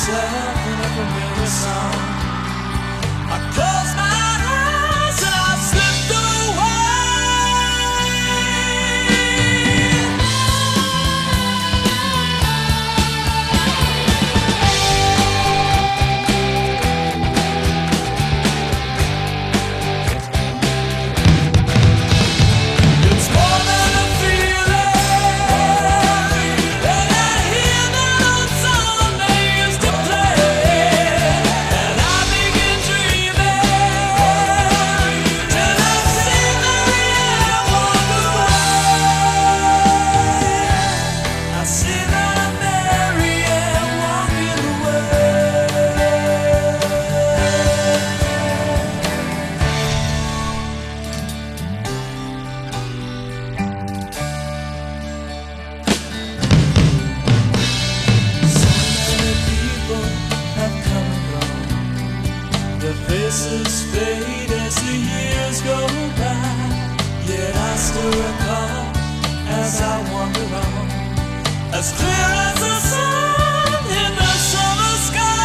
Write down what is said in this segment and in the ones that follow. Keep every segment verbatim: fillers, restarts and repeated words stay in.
myself in a familiar song. I close my eyes and I slipped away. It's more than a feeling, and I hear that old song they used to play, and I begin dreaming till I see Marianne walk away. I see that Marianne walking away. So many people have come and gone. Their faces fade as the years go by. Yet I still recall as I wander on, as clear as the sun in the summer sky.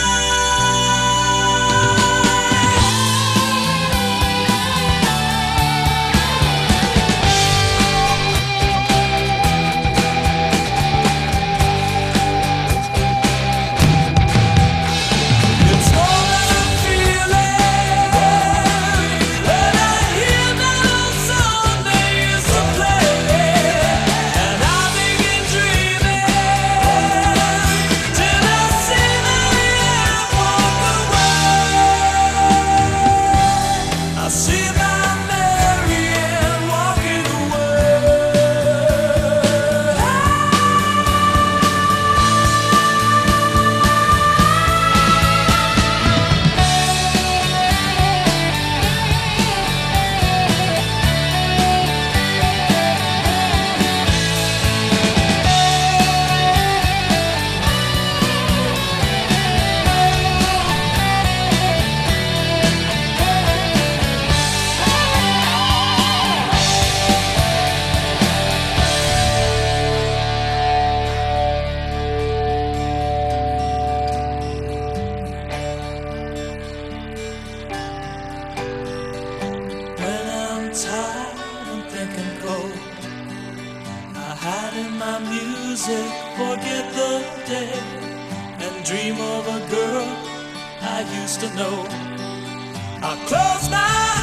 It's more than a feeling, and I hear that old song they used to play, and I begin dreaming till I see Marianne walk away. I see my Marianne walking away. When I'm tired and thinking cold, I hide in my music, forget the day, and dream of a girl I used to know. I close my